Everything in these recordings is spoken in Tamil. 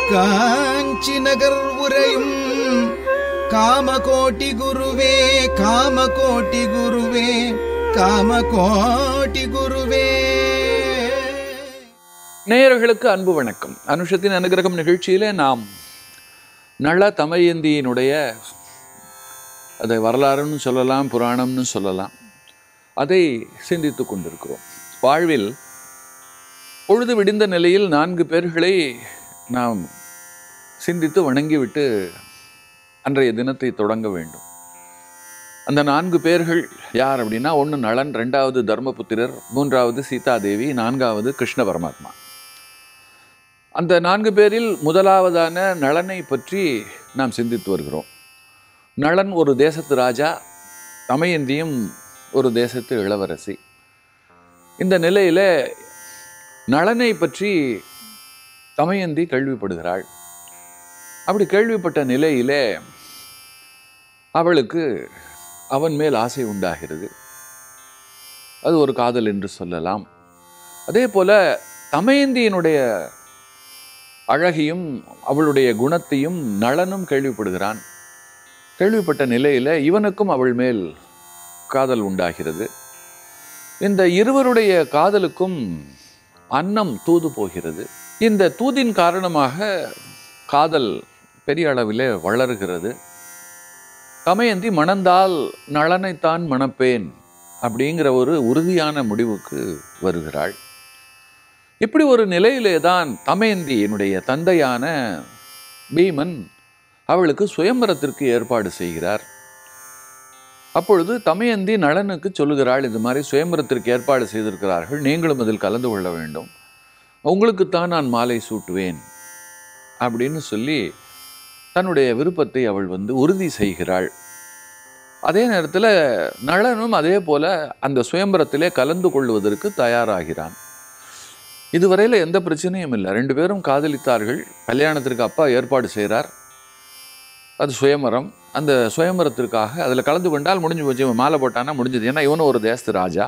காஞ்சி நகர் உரையும் காமகோட்டி குருவே காமகோட்டி குருவே காமகோட்டி குருவே. நேயர்களுக்கு அன்பு வணக்கம். அனுஷத்தின் அனுகிரகம் நிகழ்ச்சியிலே நாம் நள தமயந்தியினுடைய அதை வரலாறுன்னு சொல்லலாம், புராணம்னு சொல்லலாம், அதை சிந்தித்து கொண்டிருக்கிறோம். வாழ்வில் பொழுது விடிந்த நிலையில் 4 பேர்களை நாம் சிந்தித்து வணங்கிவிட்டு அன்றைய தினத்தை தொடங்க வேண்டும். அந்த 4 பேர்கள் யார் அப்படின்னா, 1 நளன், 2வது தர்மபுத்திரர், 3வது சீதாதேவி, 4வது கிருஷ்ண பரமாத்மா. அந்த 4 பேரில் முதலாவதான நளனை பற்றி நாம் சிந்தித்து வருகிறோம். நளன் ஒரு தேசத்து ராஜா, தமயந்தியும் ஒரு தேசத்து இளவரசி. இந்த நிலையில் நளனை பற்றி தமயந்தி கேள்விப்படுகிறாள். அப்படி கேள்விப்பட்ட நிலையிலே அவளுக்கு அவன் மேல் ஆசை உண்டாகிறது. அது ஒரு காதல் என்று சொல்லலாம். அதே போல தமயந்தியினுடைய அழகையும் அவளுடைய குணத்தையும் நளனும் கேள்விப்படுகிறான். கேள்விப்பட்ட நிலையில் இவனுக்கும் அவள் மேல் காதல் உண்டாகிறது. இந்த இருவருடைய காதலுக்கும் அன்னம் தூது போகிறது. இந்த தூதின் காரணமாக காதல் பெரிய அளவிலே வளர்கிறது. தமயந்தி மணந்தால் நளனைத்தான் மணப்பேன் அப்படிங்கிற ஒரு உறுதியான முடிவுக்கு வருகிறாள். இப்படி ஒரு நிலையிலே தான் தமயந்தியினுடைய தந்தையான பீமன் அவளுக்கு சுயம்பரத்திற்கு ஏற்பாடு செய்கிறார். அப்பொழுது தமயந்தி நளனுக்கு சொல்லுகிறாள், இது மாதிரி சுயம்பரத்திற்கு ஏற்பாடு செய்திருக்கிறார்கள், நீங்களும் அதில் கலந்து கொள்ள வேண்டும், உங்களுக்குத்தான் நான் மாலை சூட்டுவேன் அப்படின்னு சொல்லி தன்னுடைய விருப்பத்தை அவள் உறுதி செய்கிறாள். அதே நேரத்தில் நளனும் அதே போல அந்த சுயம்பரத்திலே கலந்து கொள்வதற்கு தயாராகிறான். இதுவரையில் எந்த பிரச்சனையும் இல்லை. 2 பேரும் காதலித்தார்கள். கல்யாணத்திற்கு அப்பா ஏற்பாடு செய்கிறார். அது சுயம்பரம். அந்த சுயம்பரத்திற்காக அதில் கலந்து கொண்டால் முடிஞ்சு போச்சு, மாலை போட்டானா முடிஞ்சது. ஏன்னா இவனும் ஒரு தேசத்து ராஜா.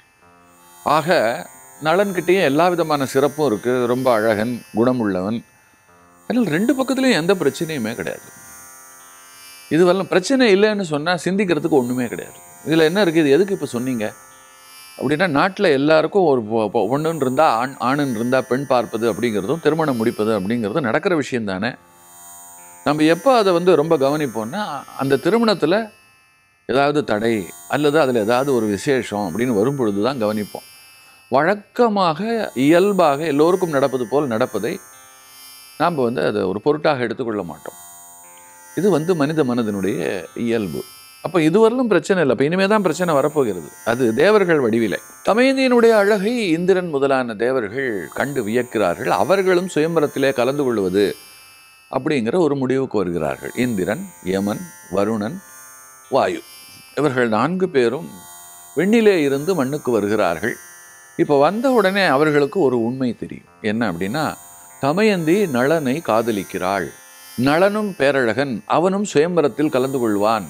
ஆக நளன்கிட்டையும் எல்லா விதமான சிறப்பும் இருக்குது. ரொம்ப அழகன், குணமுள்ளவன். அதனால் 2 பக்கத்துலையும் எந்த பிரச்சனையுமே கிடையாது. இதுவெல்லாம் பிரச்சனை இல்லைன்னு சொன்னால் சிந்திக்கிறதுக்கு ஒன்றுமே கிடையாது. இதில் என்ன இருக்குது, இது எதுக்கு இப்போ சொன்னீங்க அப்படின்னா, நாட்டில் எல்லாருக்கும் ஒரு பொண்ணுன்னு இருந்தால் ஆணுன்னு இருந்தால் பெண் பார்ப்பது அப்படிங்கிறதும் திருமணம் முடிப்பது அப்படிங்கிறதும் நடக்கிற விஷயம் தானே. நம்ம எப்போ அதை ரொம்ப கவனிப்போம்னா, அந்த திருமணத்தில் ஏதாவது தடை அல்லது அதில் ஏதாவது ஒரு விசேஷம் அப்படின்னு வரும்பொழுது தான் கவனிப்போம். வழக்கமாக இயல்பாக எல்லோருக்கும் நடப்பது போல் நடப்பதை நாம் அதை ஒரு பொருட்டாக எடுத்துக்கொள்ள மாட்டோம். இது மனித மனதினுடைய இயல்பு. அப்போ இதுவரையிலும் பிரச்சனை இல்லை. அப்போ இனிமேல் தான் பிரச்சனை வரப்போகிறது. அது தேவர்கள் வடிவிலே. தமயந்தியினுடைய அழகை இந்திரன் முதலான தேவர்கள் கண்டு வியக்கிறார்கள். அவர்களும் சுயம்பரத்திலே கலந்து கொள்வது அப்படிங்கிற ஒரு முடிவுக்கு வருகிறார்கள். இந்திரன், யமன், வருணன், வாயு, இவர்கள் 4 பேரும் விண்ணிலே இருந்து மண்ணுக்கு வருகிறார்கள். இப்போ வந்த உடனே அவர்களுக்கு ஒரு உண்மை தெரியும். என்ன அப்படின்னா, தமயந்தி நளனை காதலிக்கிறாள். நளனும் பேரழகன், அவனும் சுயம்பரத்தில் கலந்து கொள்வான்.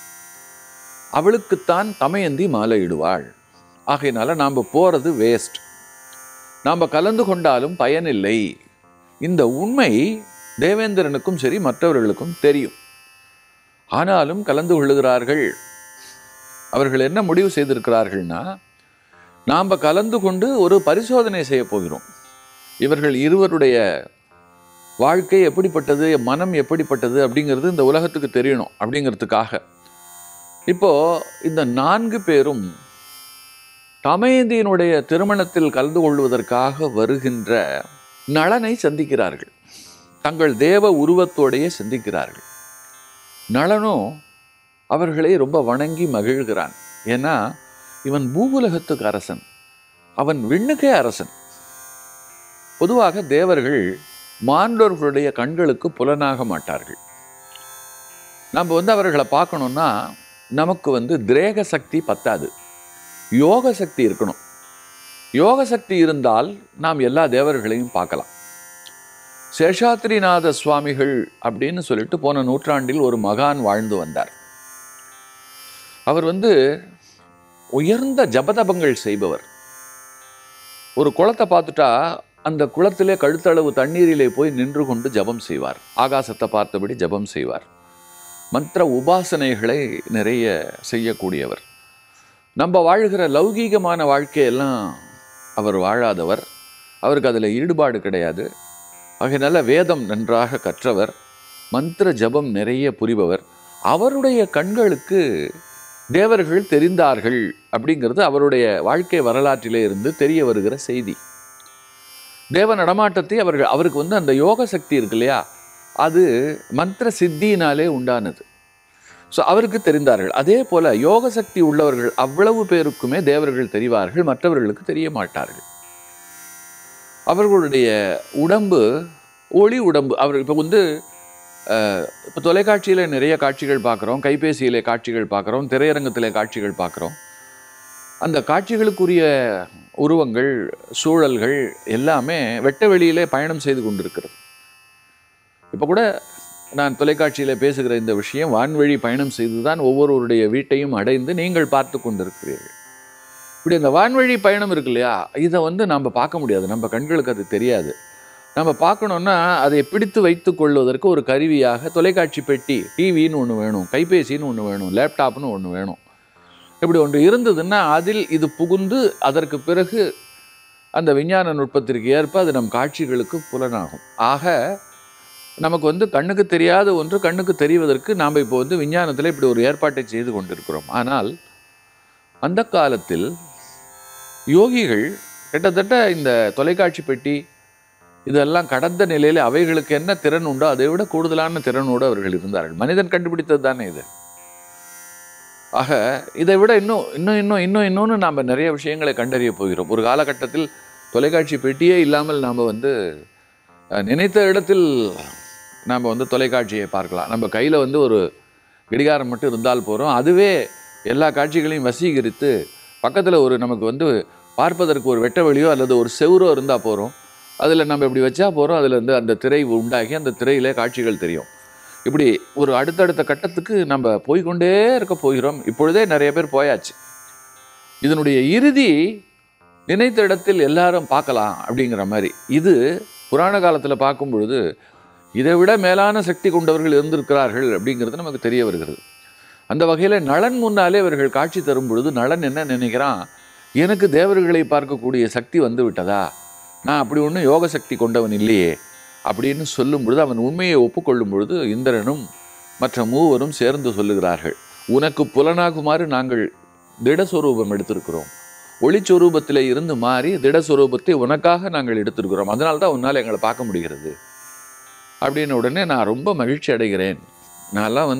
அவளுக்குத்தான் தமயந்தி மாலையிடுவாள். ஆகையினால நாம் போகிறது வேஸ்ட், நாம் கலந்து கொண்டாலும் பயனில்லை. இந்த உண்மை தேவேந்திரனுக்கும் சரி மற்றவர்களுக்கும் தெரியும். ஆனாலும் கலந்து கொள்ளுகிறார்கள். அவர்கள் என்ன முடிவு செய்திருக்கிறார்கள்னா, நாம் கலந்து கொண்டு ஒரு பரிசோதனை செய்ய போகிறோம். இவர்கள் இருவருடைய வாழ்க்கை எப்படிப்பட்டது, மனம் எப்படிப்பட்டது அப்படிங்கிறது இந்த உலகத்துக்கு தெரியணும் அப்படிங்கிறதுக்காக இப்போ இந்த 4 பேரும் தமயந்தியினுடைய திருமணத்தில் கலந்து கொள்வதற்காக வருகின்ற நளனை சந்திக்கிறார்கள். தங்கள் தேவ உருவத்தோடையே சந்திக்கிறார்கள். நளனும் அவர்களை ரொம்ப வணங்கி மகிழ்கிறான். ஏன்னா இவன் பூவுலகத்துக்கு அரசன், அவன் விண்ணுக்கே அரசன். பொதுவாக தேவர்கள் மாண்டோர்களுடைய கண்களுக்கு புலனாக மாட்டார்கள். நம்ம அவர்களை பார்க்கணுன்னா நமக்கு திரேக சக்தி பத்தாது, யோக சக்தி இருக்கணும். யோக சக்தி இருந்தால் நாம் எல்லா தேவர்களையும் பார்க்கலாம். சேஷாத்ரிநாத சுவாமிகள் அப்படின்னு சொல்லிட்டு போன நூற்றாண்டில் ஒரு மகான் வாழ்ந்து வந்தார். அவர் உயர்ந்த ஜபதபங்கள் செய்பவர். ஒரு குளத்தை பார்த்துட்டா அந்த குளத்திலே கழுத்தளவு தண்ணீரிலே போய் நின்று கொண்டு ஜபம் செய்வார். ஆகாசத்தை பார்த்தபடி ஜபம் செய்வார். மந்திர உபாசனைகளை நிறைய செய்யக்கூடியவர். நம்ம வாழ்கிற லௌகீகமான வாழ்க்கையெல்லாம் அவர் வாழாதவர். அவருக்கு அதில் ஈடுபாடு கிடையாது. ஆகையினால வேதம் நன்றாக கற்றவர், மந்திர ஜபம் நிறைய புரிபவர். அவருடைய கண்களுக்கு தேவர்கள் தெரிந்தார்கள் அப்படிங்கிறது அவருடைய வாழ்க்கை வரலாற்றிலே இருந்து தெரிய வருகிற செய்தி. தேவ நடமாட்டத்தை அவருக்கு அந்த யோக சக்தி இருக்கு இல்லையா, அது மந்திர சித்தியினாலே உண்டானது. ஸோ அவருக்கு தெரிந்தார்கள். அதே போல யோக சக்தி உள்ளவர்கள் அவ்வளவு பேருக்குமே தேவர்கள் தெரிவார்கள், மற்றவர்களுக்கு தெரிய மாட்டார்கள். அவர்களுடைய உடம்பு ஒளி உடம்பு. அவர் இப்போ தொலைக்காட்சியில் நிறைய காட்சிகள் பார்க்குறோம், கைபேசியிலே காட்சிகள் பார்க்குறோம், திரையரங்கத்திலே காட்சிகள் பார்க்குறோம். அந்த காட்சிகளுக்குரிய உருவங்கள், சூழல்கள் எல்லாமே வெட்ட வெளியிலே பயணம் செய்து கொண்டிருக்கிறது. இப்போ கூட நான் தொலைக்காட்சியில் பேசுகிற இந்த விஷயம் வான்வழி பயணம் செய்து தான் ஒவ்வொருவருடைய வீட்டையும் அடைந்து நீங்கள் பார்த்து கொண்டிருக்கிறீர்கள். இப்படி அந்த வான்வழி பயணம் இருக்கு இல்லையா, இதை நம்ம பார்க்க முடியாது, நம்ம கண்களுக்கு அது தெரியாது. நம்ம பார்க்கணுன்னா அதை பிடித்து வைத்து கொள்வதற்கு ஒரு கருவியாக தொலைக்காட்சி பெட்டி, டிவின்னு ஒன்று வேணும், கைபேசின்னு ஒன்று வேணும், லேப்டாப்னு ஒன்று வேணும். இப்படி ஒன்று இருந்ததுன்னா அதில் இது புகுந்து அதற்கு பிறகு அந்த விஞ்ஞான நுட்பத்திற்கு ஏற்ப அது நம் காட்சிகளுக்கு புலனாகும். ஆக நமக்கு கண்ணுக்கு தெரியாத ஒன்று கண்ணுக்கு தெரிவதற்கு நாம் இப்போ விஞ்ஞானத்தில் இப்படி ஒரு ஏற்பாட்டை செய்து கொண்டிருக்கிறோம். ஆனால் அந்த காலத்தில் யோகிகள் கிட்டத்தட்ட இந்த தொலைக்காட்சி பெட்டி இதெல்லாம் கடந்த நிலையில் அவைகளுக்கு என்ன திறன் உண்டோ அதை விட கூடுதலான திறனோடு அவர்கள் இருந்தார்கள். மனிதன் கண்டுபிடித்தது தானே இது. ஆக இதை விட இன்னொன்று நாம் நிறைய விஷயங்களை கண்டறிய போகிறோம். ஒரு காலகட்டத்தில் தொலைக்காட்சி பெட்டியே இல்லாமல் நாம் நினைத்த இடத்தில் நாம் தொலைக்காட்சியை பார்க்கலாம். நம்ம கையில் ஒரு கடிகாரம் மட்டும் இருந்தால் போகிறோம், அதுவே எல்லா காட்சிகளையும் வசீகரித்து பக்கத்தில் நமக்கு பார்ப்பதற்கு ஒரு வெட்ட வெளியோ அல்லது ஒரு செவுரோ இருந்தால் போகிறோம், அதில் நம்ம இப்படி வச்சா போகிறோம், அதில் அந்த திரை உண்டாகி அந்த திரையிலே காட்சிகள் தெரியும். இப்படி ஒரு அடுத்தடுத்த கட்டத்துக்கு நம்ம போய்கொண்டே இருக்க போகிறோம். இப்பொழுதே நிறைய பேர் போயாச்சு. இதனுடைய இறுதி நினைத்த இடத்தில் எல்லாரும் பார்க்கலாம் அப்படிங்கிற மாதிரி. இது புராண காலத்தில் பார்க்கும் பொழுது இதை விட மேலான சக்தி கொண்டவர்கள் இருந்திருக்கிறார்கள் அப்படிங்கிறது நமக்கு தெரிய வருகிறது. அந்த வகையில் நளன் முன்னாலே அவர்கள் காட்சி தரும் பொழுது நளன் என்ன நினைக்கிறான், எனக்கு தேவர்களை பார்க்கக்கூடிய சக்தி வந்து விட்டதா, நான் அப்படி ஒன்றும் யோக சக்தி கொண்டவன் இல்லையே அப்படின்னு சொல்லும் பொழுது, அவன் உண்மையை ஒப்புக்கொள்ளும் பொழுது இந்திரனும் மற்ற மூவரும் சேர்ந்து சொல்லுகிறார்கள், உனக்கு புலனாகுமாறு நாங்கள் திடஸ்வரூபம் எடுத்திருக்கிறோம், ஒளிச்சொரூபத்தில் இருந்து மாறி திடஸ்வரூபத்தை உனக்காக நாங்கள் எடுத்திருக்கிறோம், அதனால்தான் உன்னால் எங்களை பார்க்க முடிகிறது அப்படின்னு. உடனே நான் ரொம்ப மகிழ்ச்சி அடைகிறேன். நான்லாம்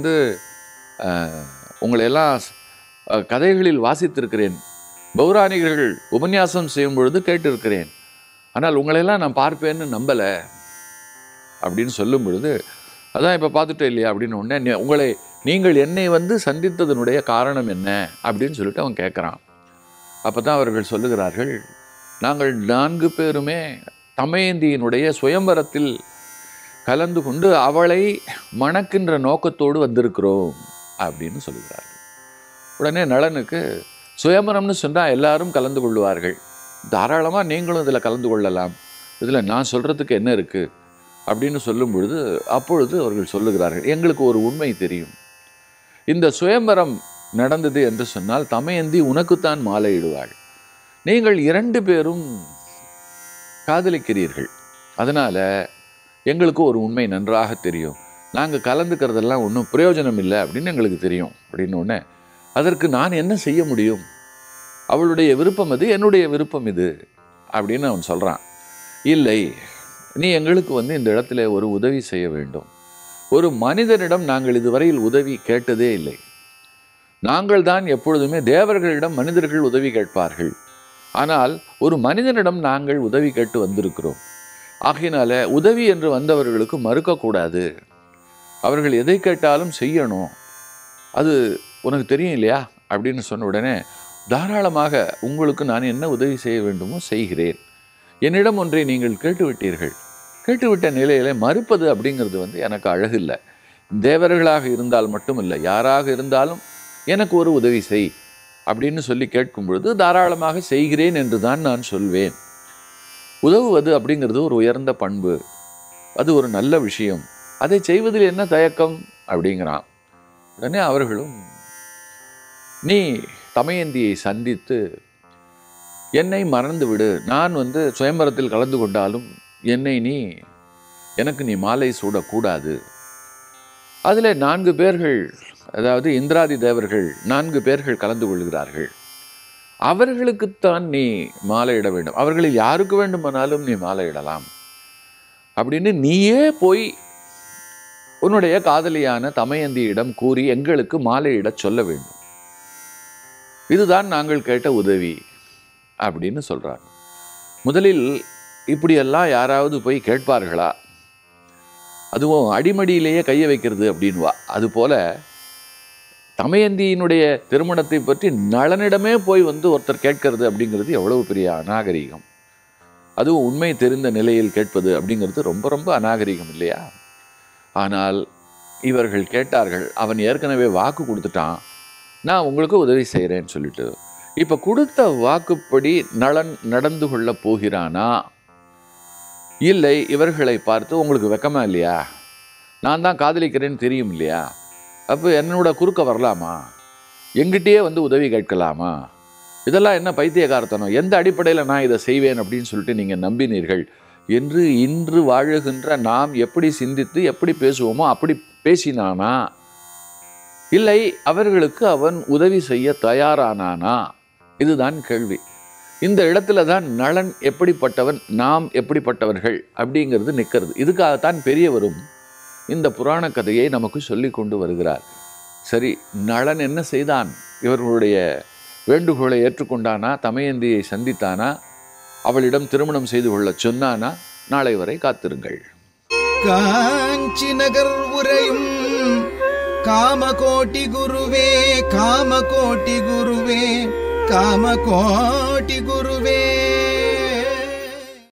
உங்களையெல்லாம் கதைகளில் வாசித்திருக்கிறேன், பௌராணிகர்கள் உபன்யாசம் செய்யும் பொழுது கேட்டிருக்கிறேன், ஆனால் உங்களையெல்லாம் நான் பார்ப்பேன்னு நம்பலை அப்படின்னு சொல்லும் பொழுது, அதான் இப்போ பார்த்துட்டே இல்லையா அப்படின்னு உடனே நீங்கள் என்னை சந்தித்ததனுடைய காரணம் என்ன அப்படின்னு சொல்லிட்டு அவன் கேட்குறான். அப்போ தான் அவர்கள் சொல்லுகிறார்கள், நாங்கள் 4 பேருமே தமயந்தியினுடைய சுயம்பரத்தில் கலந்து கொண்டு அவளை மணக்கின்ற நோக்கத்தோடு வந்திருக்கிறோம் அப்படின்னு சொல்லுகிறார்கள். உடனே நளனுக்கு சுயம்பரம்னு சொன்னால் எல்லாரும் கலந்து கொள்வார்கள், தாராளமாக நீங்களும் இதில் கலந்து கொள்ளலாம், இதில் நான் சொல்கிறதுக்கு என்ன இருக்குது அப்படின்னு சொல்லும் பொழுது, அப்பொழுது அவர்கள் சொல்லுகிறார்கள், எங்களுக்கு ஒரு உண்மை தெரியும், இந்த சுயம்பரம் நடந்தது என்று சொன்னால் தமயந்தி உனக்குத்தான் மாலையிடுவாள், நீங்கள் 2 பேரும் காதலிக்கிறீர்கள், அதனால் எங்களுக்கு ஒரு உண்மை நன்றாக தெரியும், நாங்கள் கலந்துக்கிறதெல்லாம் ஒன்றும் பிரயோஜனம் இல்லை அப்படின்னு எங்களுக்கு தெரியும் அப்படின்னு. உடனே அதற்கு நான் என்ன செய்ய முடியும், அவளுடைய விருப்பம் அது, என்னுடைய விருப்பம் இது அப்படின்னு அவன் சொல்கிறான். இல்லை, நீ எங்களுக்கு இந்த இடத்துல ஒரு உதவி செய்ய வேண்டும். ஒரு மனிதனிடம் நாங்கள் இதுவரையில் உதவி கேட்டதே இல்லை. நாங்கள் தான் எப்பொழுதுமே தேவர்களிடம் மனிதர்கள் உதவி கேட்பார்கள், ஆனால் ஒரு மனிதனிடம் நாங்கள் உதவி கேட்டு வந்திருக்கிறோம். ஆகையினால உதவி என்று வந்தவர்களுக்கு மறுக்கக்கூடாது, அவர்கள் எதை கேட்டாலும் செய்யணும், அது உனக்கு தெரியும் இல்லையா அப்படின்னு சொன்ன உடனே, தாராளமாக உங்களுக்கு நான் என்ன உதவி செய்ய வேண்டுமோ செய்கிறேன், என்னிடம் ஒன்றை நீங்கள் கேட்டுவிட்டீர்கள், கேட்டுவிட்ட நிலையில மறுப்பது அப்படிங்கிறது எனக்கு அழகில்லை. தேவர்களாக இருந்தால் மட்டுமில்லை, யாராக இருந்தாலும் எனக்கு ஒரு உதவி செய் அப்படின்னு சொல்லி கேட்கும் பொழுது தாராளமாக செய்கிறேன் என்று தான் நான் சொல்வேன் உதவுவது அப்படிங்கிறது ஒரு உயர்ந்த பண்பு, அது ஒரு நல்ல விஷயம், அதை செய்வதில் என்ன தயக்கம் அப்படிங்கிறான். உடனே அவர்களும், நீ தமயந்தியை சந்தித்து என்னை மறந்து விடு, நான் சுயம்பரத்தில் கலந்து கொண்டாலும் எனக்கு நீ மாலை சூடக்கூடாது. அதில் 4 பேர்கள், அதாவது இந்திராதி தேவர்கள் 4 பேர்கள் கலந்து கொள்கிறார்கள், அவர்களுக்குத்தான் நீ மாலையிட வேண்டும், அவர்களில் யாருக்கு வேண்டுமானாலும் நீ மாலையிடலாம் அப்படின்னு நீயே போய் உன்னுடைய காதலியான தமயந்தியிடம் கூறி எங்களுக்கு மாலையிட சொல்ல வேண்டும், இதுதான் நாங்கள் கேட்ட உதவி அப்படின்னு சொல்றாங்க. முதலில் இப்படியெல்லாம் யாராவது போய் கேட்பார்களா? அதுவும் அடிமடியிலேயே கையை வைக்கிறது அப்படின்வா. அதுபோல தமயந்தியினுடைய திருமணத்தை பற்றி நளனிடமே போய் ஒருத்தர் கேட்கறது அப்படிங்கிறது எவ்வளவு பெரிய அநாகரீகம். அதுவும் உண்மை தெரிந்த நிலையில் கேட்பது அப்படிங்கிறது ரொம்ப ரொம்ப அநாகரீகம் இல்லையா? ஆனால் இவர்கள் கேட்டார்கள். அவன் ஏற்கனவே வாக்கு கொடுத்துட்டான், நான் உங்களுக்கு உதவி செய்கிறேன்னு சொல்லிட்டு. இப்போ கொடுத்த வாக்குப்படி நளன் நடந்து கொள்ள போகிறானா? இல்லை, இவர்களை பார்த்து உங்களுக்கு வெக்கமா இல்லையா, நான் தான் காதலிக்கிறேன்னு தெரியும் இல்லையா, அப்போ என்னோட குறுக்க வரலாமா, எங்கிட்டயே உதவி கேட்கலாமா, இதெல்லாம் என்ன பைத்தியகாரத்தனம், எந்த அடிப்படையில் நான் இதை செய்வேன் அப்படின்னு சொல்லிட்டு நீங்கள் நம்பினீர்கள் என்று இன்று வாழுகின்ற நாம் எப்படி சிந்தித்து எப்படி பேசுவோமோ அப்படி பேசினானா? இல்லை, அவர்களுக்கு அவன் உதவி செய்ய தயாரானானா? இதுதான் கேள்வி. இந்த இடத்துல தான் நளன் எப்படிப்பட்டவன், நாம் எப்படிப்பட்டவர்கள் அப்படிங்கிறது நிற்கிறது. இதுக்காகத்தான் பெரியவரும் இந்த புராண கதையை நமக்கு சொல்லி கொண்டு வருகிறார். சரி, நளன் என்ன செய்தான்? இவர்களுடைய வேண்டுகோளை ஏற்றுக்கொண்டானா? தமயந்தியை சந்தித்தானா? அவளிடம் திருமணம் செய்து கொள்ள சொன்னானா? நாளை வரை காத்திருங்கள். காஞ்சி நகர் உரையும் காமகோட்டி குருவே, காமகோட்டி குருவே, காமகோட்டி குருவே.